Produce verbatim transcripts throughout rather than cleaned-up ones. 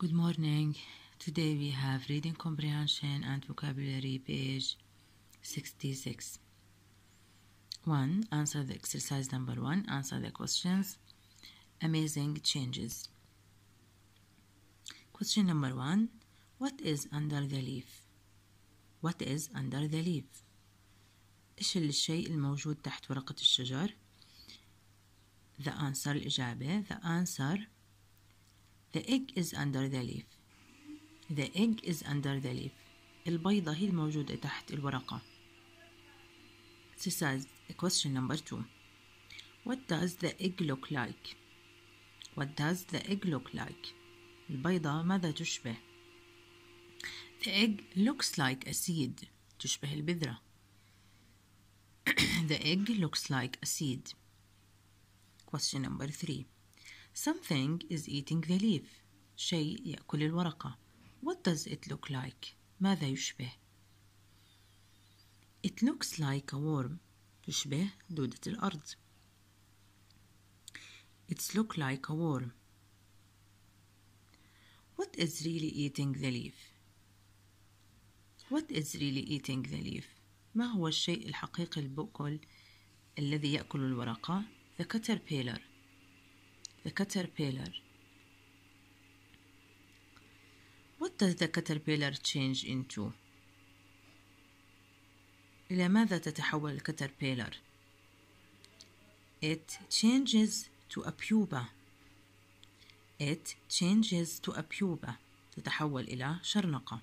Good morning. Today we have reading comprehension and vocabulary page sixty-six. one. Answer the exercise number one. Answer the questions. Amazing changes. Question number one. What is under the leaf? What is under the leaf? إيش الشيء الموجود تحت ورقة الشجر؟ The answer الإجابة. The answer. The egg is under the leaf. The egg is under the leaf. البيضة هي الموجودة تحت الورقة. Exercise question number two. What does the egg look like? What does the egg look like? البيضة ماذا تشبه؟ The egg looks like a seed. تشبه البذرة. The egg looks like a seed. Question number three. Something is eating the leaf. شيء يأكل الورقة. What does it look like? ماذا يشبه؟ It looks like a worm. تشبه دودة الأرض. It's look like a worm. What is really eating the leaf? What is really eating the leaf? ما هو الشيء الحقيقي البؤكل الذي يأكل الورقة؟ The caterpillar. The caterpillar. What does the caterpillar change into? إلى ماذا تتحول الكاتربيلر؟ It changes to a pupa. It changes to a pupa. تتحول إلى شرنقة.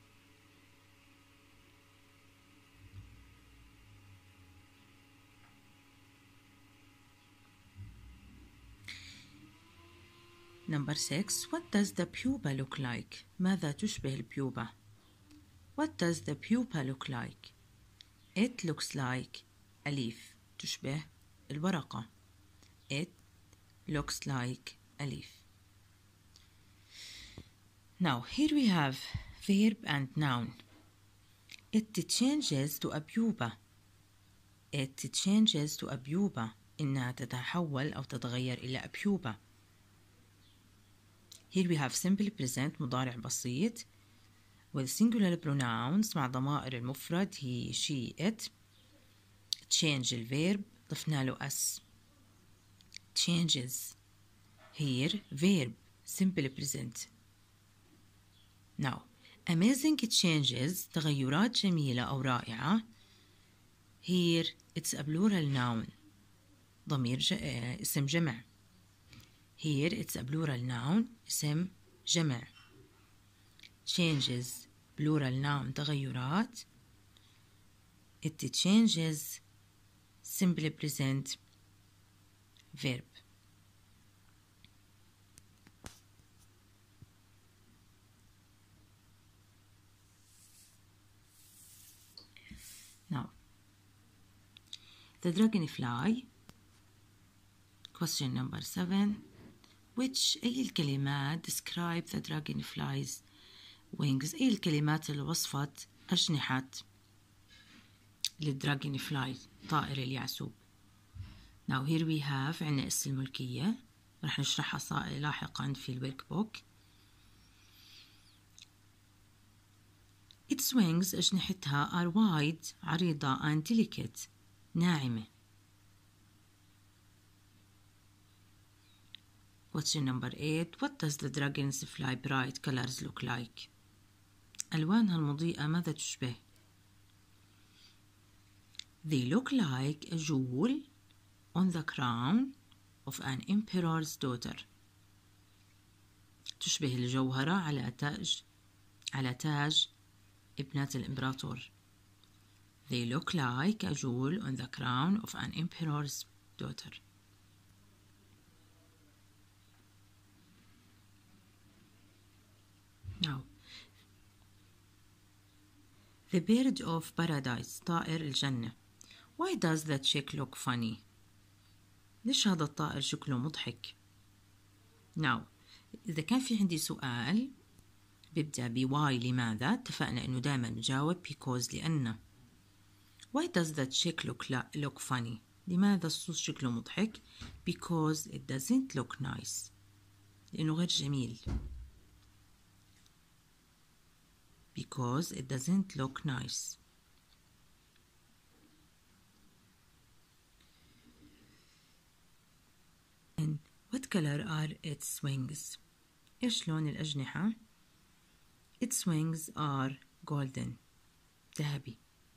Number six. What does the pupa look like? ماذا تشبه البيوبا؟ What does the pupa look like? It looks like a leaf. تشبه الورقة. It looks like a leaf. Now here we have verb and noun. It changes to a pupa. It changes to a pupa. إنها تتحول أو تتغير إلى a pupa. Here we have simple present مضارع بسيط with singular pronouns مع ضمائر المفرد he, she, it. Change الverb ضفنا له s. Changes. Here verb simple present. Now amazing changes تغيرات جميلة أو رائعة. Here it's a plural noun. ضمير ج... اسم جمع. Here it's a plural noun. اسم جمع. Changes plural noun تغيرات. It changes simple present verb. Now the dragonfly. Question number seven. Which أي الكلمات describe the dragonfly's wings؟ أي الكلمات اللي وصفت أجنحة للدراجونفلاي طائر اليعسوب. Now here we have عنا اس الملكية رح نشرحها لاحقا في الورك بوك. Its wings أجنحتها are wide عريضة and delicate ناعمة. Question number eight. What does the dragonfly bright colors look like? ألوانها المضيئة ماذا تشبه؟ They look like a jewel on the crown of an emperor's daughter. تشبه الجوهرة على تاج على تاج ابنة الإمبراطور. They look like a jewel on the crown of an emperor's daughter. Now, the bird of paradise طائر الجنة. Why does that chick look funny? ليش هذا الطائر شكله مضحك؟ Now, إذا كان في عندي سؤال بيبدأ ب why لماذا؟ اتفقنا إنه دائما نجاوب because لأن. Why does that chick look look funny? لماذا الصوص شكله مضحك؟ Because it doesn't look nice. لأنه غير جميل. because it doesn't look nice. And what color are its wings? إيش لون الأجنحة؟ Its wings are golden. ذهبي.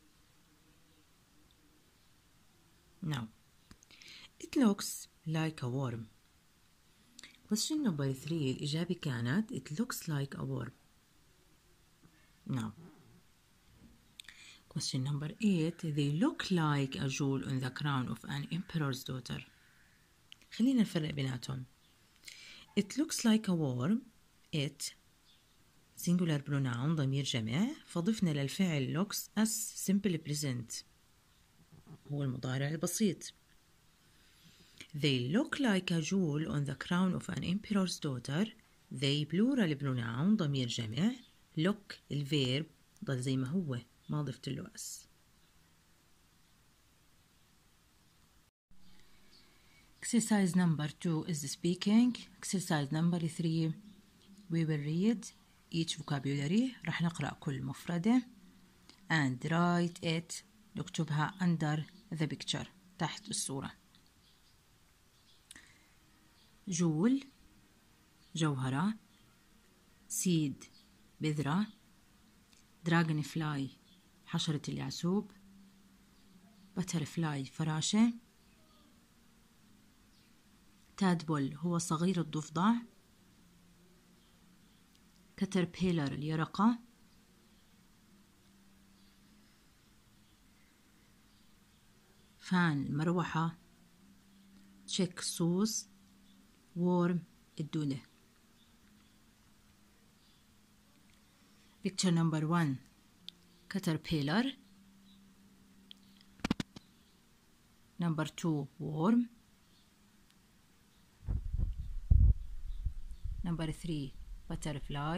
Now, it looks like a worm. Question number three الإجابة كانت it looks like a worm. Now, question number eight they look like a jewel on the crown of an emperor's daughter. خلينا نفرق بيناتهم. It looks like a worm. It singular pronoun ضمير جمع فضفنا للفعل looks as simple present هو المضارع البسيط. They look like a jewel on the crown of an emperor's daughter. They plural pronoun ضمير جمع. Look الفيرب ضل زي ما هو ما ضفت له اس. Exercise number two is speaking. Exercise number three we will read each vocabulary. رح نقرأ كل مفردة and write it نكتبها under the picture تحت الصورة. جول جوهرة. seed بذرة. dragon fly حشرة اليعسوب. butterfly فراشة. tadpole هو صغير الضفدع. caterpillar اليرقة. fan المروحة. check الصوص. worm الدودة. picture number one caterpillar. number two worm. number three butterfly.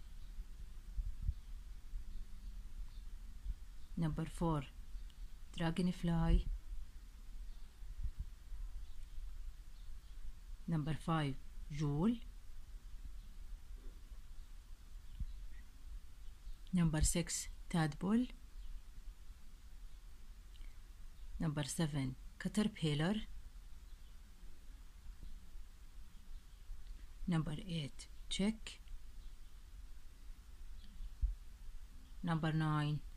number four dragonfly. number five jewel. number six tadpole. number seven caterpillar. number eight check. number nine